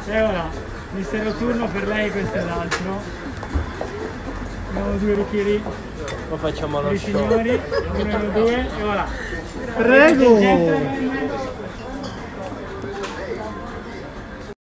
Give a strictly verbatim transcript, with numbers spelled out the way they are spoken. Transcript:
E ora, mister Notturno per lei, questo è l'altro. Abbiamo due bicchieri. Lo facciamo allo show. Signori, uno e due, e ora. Prego!